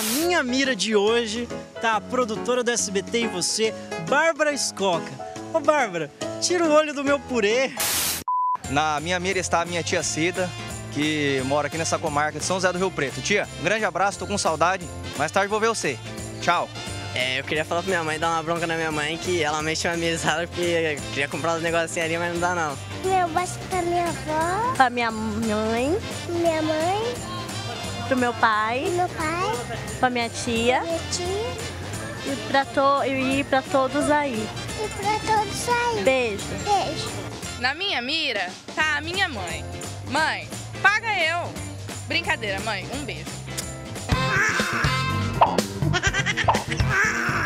minha mira de hoje tá a produtora do SBT e você, Bárbara Escoca. Ô Bárbara, tira o olho do meu purê. Na minha mira está a minha tia Cida, que mora aqui nessa comarca de São José do Rio Preto. Tia, um grande abraço, tô com saudade. Mais tarde vou ver você. Tchau. Eu queria falar pra minha mãe, dar uma bronca na minha mãe, que ela mexe na mesada porque eu queria comprar uns negocinhos ali, mas não dá não. Meu beijo pra minha avó, Pra minha mãe, minha mãe, pro meu pai, meu pai, pra minha tia minha tia e pra todos aí. e pra todos aí. Beijo. Beijo. Na minha mira tá a minha mãe. Mãe, paga eu. Brincadeira, mãe. Um beijo.